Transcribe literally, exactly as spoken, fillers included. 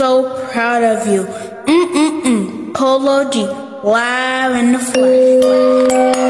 so proud of you. Mm-mm-mm. Polo G, live in the flesh.